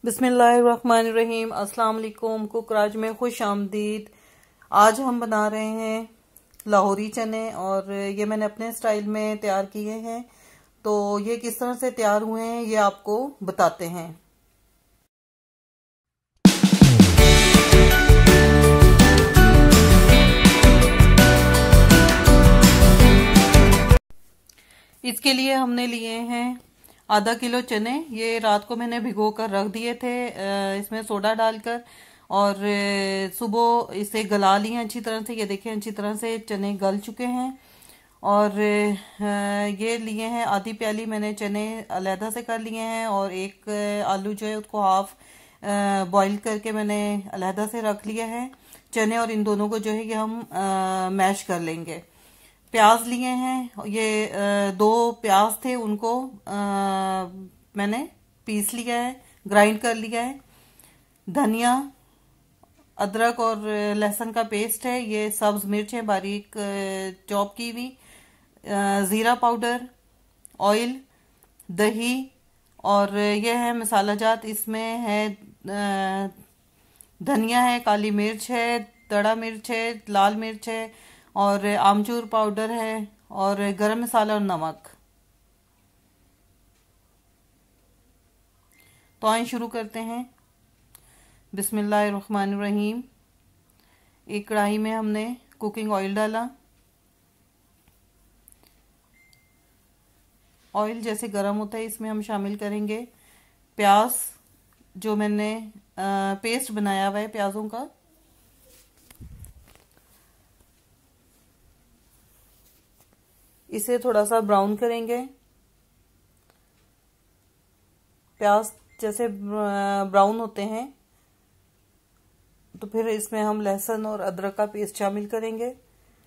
बिस्मिल्लाहिर्रहमानिर्रहीम। अस्सलाम वालेकुम। कुकराज में खुश आमदीद। आज हम बना रहे हैं लाहौरी चने और ये मैंने अपने स्टाइल में तैयार किए हैं। तो ये किस तरह से तैयार हुए हैं ये आपको बताते हैं। इसके लिए हमने लिए हैं आधा किलो चने। ये रात को मैंने भिगो कर रख दिए थे इसमें सोडा डालकर, और सुबह इसे गला लिए अच्छी तरह से। ये देखें अच्छी तरह से चने गल चुके हैं। और ये लिए हैं आधी प्याली मैंने चने अलहदा से कर लिए हैं, और एक आलू जो है उसको हाफ बॉईल करके मैंने अलहदा से रख लिया है। चने और इन दोनों को जो है कि हम मैश कर लेंगे। प्याज लिए हैं, ये 2 प्याज थे, उनको मैंने पीस लिया है, ग्राइंड कर लिया है। धनिया, अदरक और लहसुन का पेस्ट है। ये सब्ज मिर्च है बारीक चॉप की हुई। जीरा पाउडर, ऑयल, दही, और ये है मसाला जात। इसमें है धनिया है, काली मिर्च है, तड़ा मिर्च है, लाल मिर्च है, और आमचूर पाउडर है, और गरम मसाला और नमक। तो आइए शुरू करते हैं। बिस्मिल्लाहिर्रहमानिर्रहीम। एक कढ़ाई में हमने कुकिंग ऑयल डाला। ऑयल जैसे गर्म होता है इसमें हम शामिल करेंगे प्याज, जो मैंने पेस्ट बनाया हुआ है प्याजों का। इसे थोड़ा सा ब्राउन करेंगे। प्याज जैसे ब्राउन होते हैं तो फिर इसमें हम लहसुन और अदरक का पेस्ट शामिल करेंगे।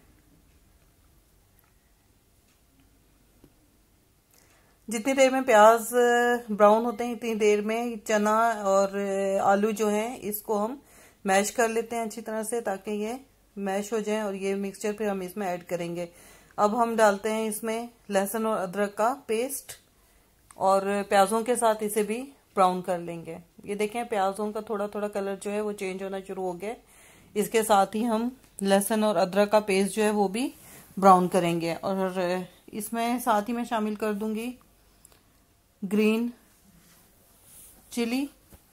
जितनी देर में प्याज ब्राउन होते हैं इतनी देर में चना और आलू जो है इसको हम मैश कर लेते हैं अच्छी तरह से, ताकि ये मैश हो जाए। और ये मिक्सचर फिर हम इसमें ऐड करेंगे। अब हम डालते हैं इसमें लहसुन और अदरक का पेस्ट, और प्याजों के साथ इसे भी ब्राउन कर लेंगे। ये देखें प्याजों का थोड़ा थोड़ा कलर जो है वो चेंज होना शुरू हो गया। इसके साथ ही हम लहसुन और अदरक का पेस्ट जो है वो भी ब्राउन करेंगे। और इसमें साथ ही मैं शामिल कर दूंगी ग्रीन चिली,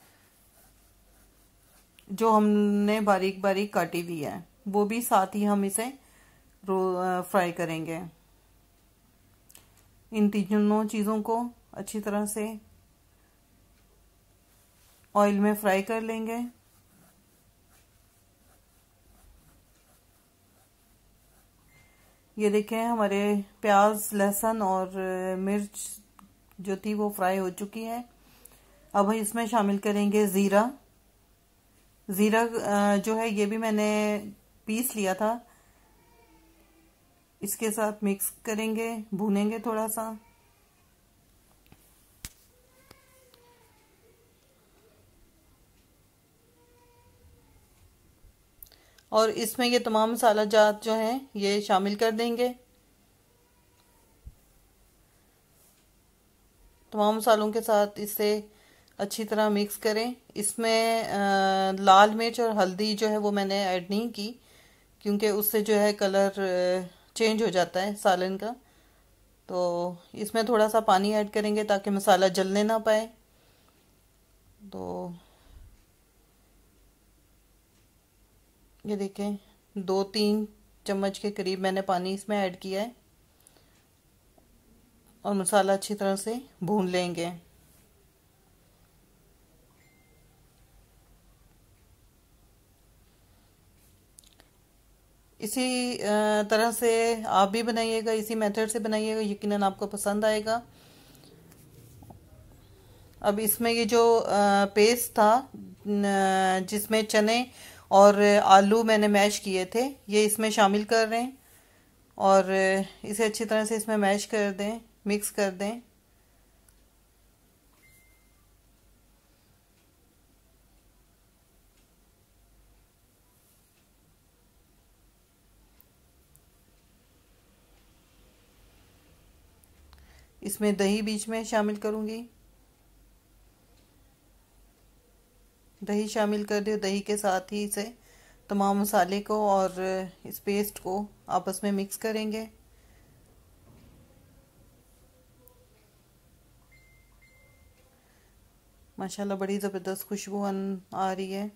जो हमने बारीक बारीक काटी हुई है, वो भी साथ ही हम इसे फ्राई करेंगे। इन तीनों चीज़ों को अच्छी तरह से ऑयल में फ्राई कर लेंगे। ये देखें हमारे प्याज, लहसुन और मिर्च जो थी वो फ्राई हो चुकी है। अब हम इसमें शामिल करेंगे ज़ीरा। ज़ीरा जो है ये भी मैंने पीस लिया था। इसके साथ मिक्स करेंगे, भूनेंगे थोड़ा सा। और इसमें ये तमाम मसाला जात जो हैं ये शामिल कर देंगे। तमाम मसालों के साथ इसे अच्छी तरह मिक्स करें। इसमें लाल मिर्च और हल्दी जो है वो मैंने ऐड नहीं की, क्योंकि उससे जो है कलर चेंज हो जाता है सालन का। तो इसमें थोड़ा सा पानी ऐड करेंगे ताकि मसाला जलने ना पाए। तो ये देखें 2-3 चम्मच के करीब मैंने पानी इसमें ऐड किया है, और मसाला अच्छी तरह से भून लेंगे। इसी तरह से आप भी बनाइएगा, इसी मेथड से बनाइएगा, यकीनन आपको पसंद आएगा। अब इसमें ये जो पेस्ट था जिसमें चने और आलू मैंने मैश किए थे, ये इसमें शामिल कर रहे हैं, और इसे अच्छी तरह से इसमें मैश कर दें, मिक्स कर दें। इसमें दही बीच में शामिल करूंगी। दही शामिल कर दिया। दही के साथ ही इसे तमाम मसाले को और इस पेस्ट को आपस में मिक्स करेंगे। माशाल्लाह बड़ी ज़बरदस्त खुशबू आ रही है।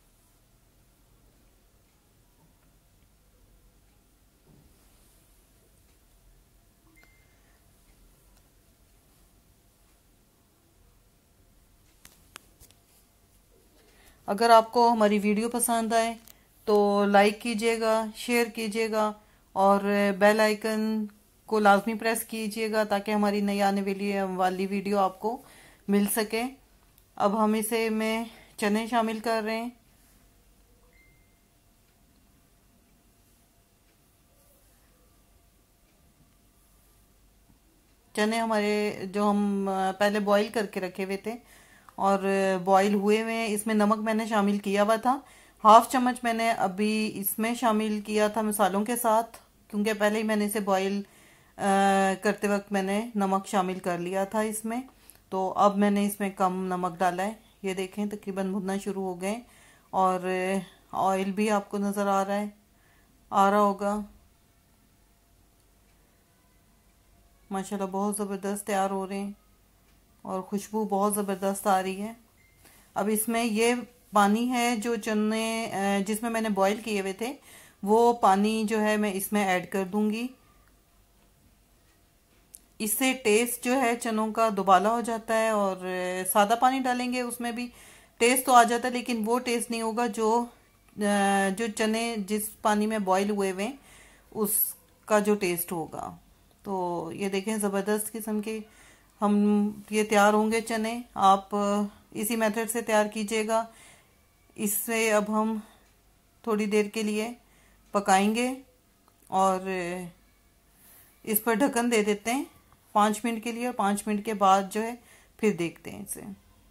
अगर आपको हमारी वीडियो पसंद आए तो लाइक कीजिएगा, शेयर कीजिएगा और बेल आइकन को लाजमी प्रेस कीजिएगा ताकि हमारी नई आने वाली वीडियो आपको मिल सके। अब हम इसे में चने शामिल कर रहे हैं। चने हमारे जो हम पहले बॉईल करके रखे हुए थे और बॉईल हुए हुए हैं। इसमें नमक मैंने शामिल किया हुआ था, हाफ चम्मच मैंने अभी इसमें शामिल किया था मसालों के साथ, क्योंकि पहले ही मैंने इसे बॉईल करते वक्त मैंने नमक शामिल कर लिया था इसमें। तो अब मैंने इसमें कम नमक डाला है। ये देखें तकरीबन भुनना शुरू हो गए और ऑयल भी आपको नज़र आ रहा होगा। माशाल्लाह बहुत ज़बरदस्त तैयार हो रहे हैं और खुशबू बहुत ज़बरदस्त आ रही है। अब इसमें ये पानी है जो चने जिसमें मैंने बॉईल किए हुए थे, वो पानी जो है मैं इसमें ऐड कर दूंगी। इससे टेस्ट जो है चनों का दुबाला हो जाता है और सादा पानी डालेंगे उसमें भी टेस्ट तो आ जाता है, लेकिन वो टेस्ट नहीं होगा जो चने जिस पानी में बॉईल हुए हुए उसका जो टेस्ट होगा। तो ये देखें ज़बरदस्त किस्म के हम ये तैयार होंगे चने। आप इसी मेथड से तैयार कीजिएगा। इससे अब हम थोड़ी देर के लिए पकाएंगे और इस पर ढक्कन दे देते हैं 5 मिनट के लिए। और 5 मिनट के बाद जो है फिर देखते हैं इसे।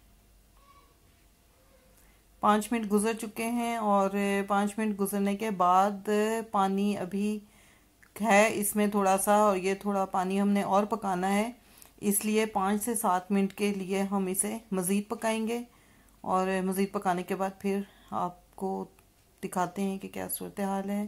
5 मिनट गुजर चुके हैं और 5 मिनट गुजरने के बाद पानी अभी है इसमें थोड़ा सा, और ये थोड़ा पानी हमने और पकाना है, इसलिए 5 से 7 मिनट के लिए हम इसे मज़ीद पकाएंगे। और मज़ीद पकाने के बाद फिर आपको दिखाते हैं कि क्या सूरत हाल है।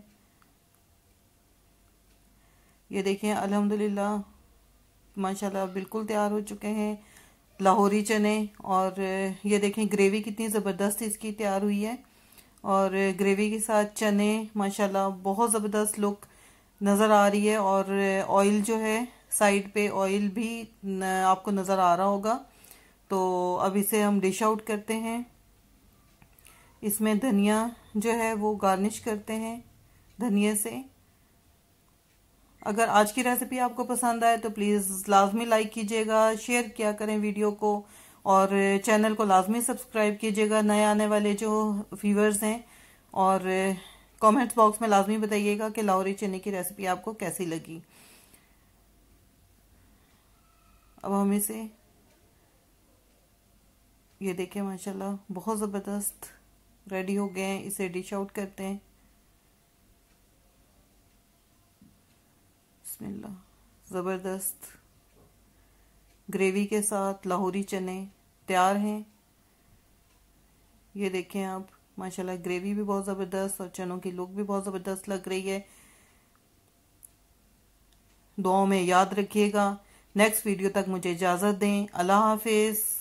ये देखें अल्हम्दुलिल्लाह माशाल्लाह बिल्कुल तैयार हो चुके हैं लाहौरी चने। और ये देखें ग्रेवी कितनी ज़बरदस्त इसकी तैयार हुई है और ग्रेवी के साथ चने माशाल्लाह बहुत ज़बरदस्त लुक नज़र आ रही है। और ऑयल जो है साइड पे ऑयल भी आपको नज़र आ रहा होगा। तो अब इसे हम डिश आउट करते हैं। इसमें धनिया जो है वो गार्निश करते हैं धनिया से। अगर आज की रेसिपी आपको पसंद आए तो प्लीज़ लाजमी लाइक कीजिएगा, शेयर किया करें वीडियो को और चैनल को लाजमी सब्सक्राइब कीजिएगा नए आने वाले जो व्यूअर्स हैं। और कमेंट्स बॉक्स में लाजमी बताइएगा कि लाहौरी चने की रेसिपी आपको कैसी लगी। अब हम इसे ये देखें माशाल्लाह बहुत ज़बरदस्त रेडी हो गए हैं। इसे डिश आउट करते हैं। बिस्मिल्लाह, ज़बरदस्त ग्रेवी के साथ लाहौरी चने तैयार हैं। ये देखें आप माशाल्लाह ग्रेवी भी बहुत ज़बरदस्त और चनों की लुक भी बहुत ज़बरदस्त लग रही है। दुआओं में याद रखिएगा। नेक्स्ट वीडियो तक मुझे इजाज़त दें। अल्लाह हाफिज़।